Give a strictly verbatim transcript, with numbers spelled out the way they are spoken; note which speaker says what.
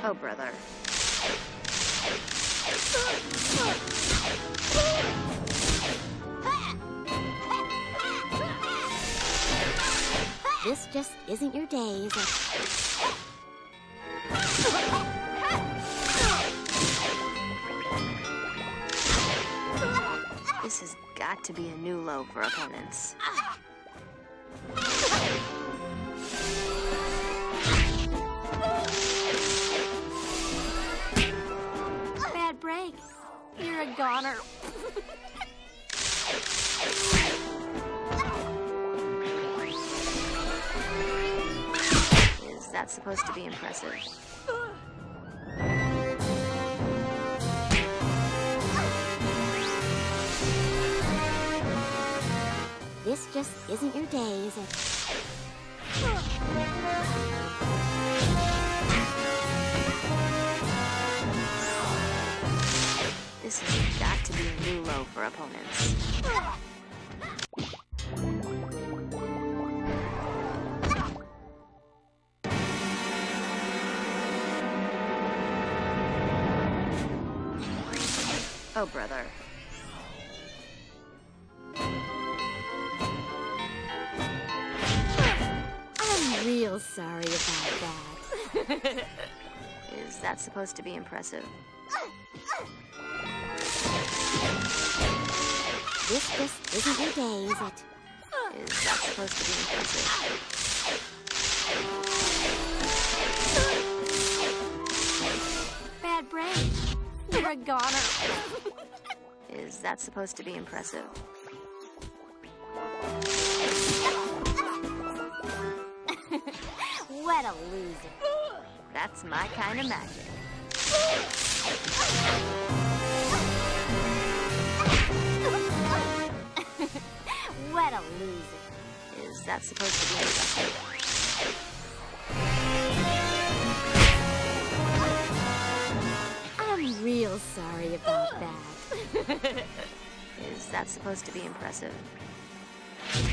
Speaker 1: Oh, brother.
Speaker 2: This just isn't your day, is it?
Speaker 1: This has got to be a new low for opponents.
Speaker 2: Bad break. You're a goner.
Speaker 1: Is that supposed to be impressive?
Speaker 2: This just isn't your day, is it?
Speaker 1: This has got to be a new low for opponents. Oh, brother.
Speaker 2: I'm real sorry about that.
Speaker 1: Is that supposed to be impressive?
Speaker 2: This just isn't your day, is it?
Speaker 1: Is that supposed to be impressive?
Speaker 2: Bad break. You're a goner.
Speaker 1: Is that supposed to be impressive?
Speaker 2: What a loser.
Speaker 1: That's my kind of magic.
Speaker 2: What a loser.
Speaker 1: Is that supposed to be impressive?
Speaker 2: I'm real sorry about that.
Speaker 1: Is that supposed to be impressive?